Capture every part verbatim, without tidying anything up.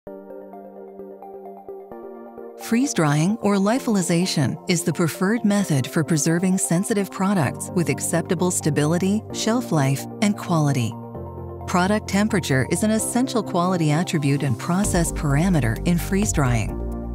Freeze-drying or lyophilization is the preferred method for preserving sensitive products with acceptable stability, shelf life, and quality. Product temperature is an essential quality attribute and process parameter in freeze-drying.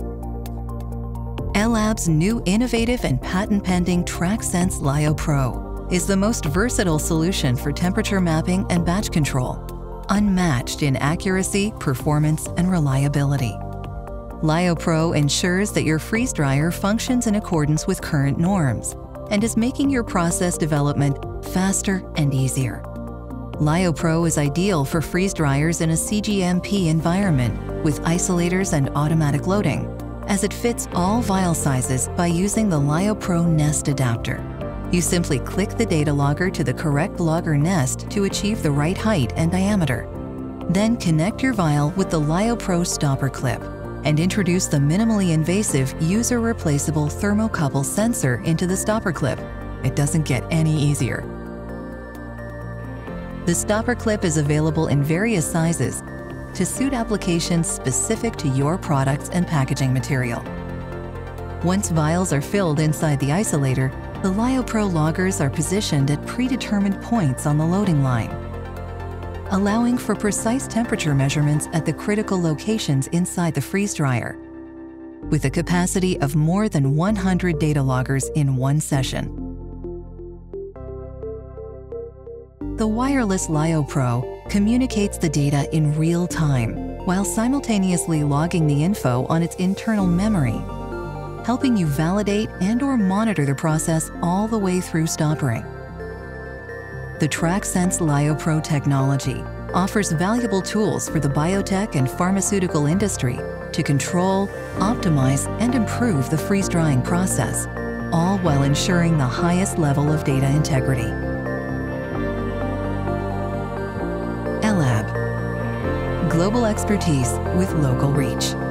Ellab's new innovative and patent-pending TrackSense LyoPro is the most versatile solution for temperature mapping and batch control, unmatched in accuracy, performance, and reliability. LyoPro ensures that your freeze dryer functions in accordance with current norms and is making your process development faster and easier. LyoPro is ideal for freeze dryers in a C G M P environment with isolators and automatic loading, as it fits all vial sizes by using the LyoPro Nest adapter. You simply click the data logger to the correct logger nest to achieve the right height and diameter. Then connect your vial with the LyoPro stopper clip and introduce the minimally invasive user-replaceable thermocouple sensor into the stopper clip. It doesn't get any easier. The stopper clip is available in various sizes to suit applications specific to your products and packaging material. Once vials are filled inside the isolator, the LyoPro loggers are positioned at predetermined points on the loading line, allowing for precise temperature measurements at the critical locations inside the freeze dryer, with a capacity of more than one hundred data loggers in one session. The wireless LyoPro communicates the data in real time while simultaneously logging the info on its internal memory, helping you validate and/or monitor the process all the way through stoppering. The TrackSense LyoPro technology offers valuable tools for the biotech and pharmaceutical industry to control, optimize, and improve the freeze-drying process, all while ensuring the highest level of data integrity. Ellab. Global expertise with local reach.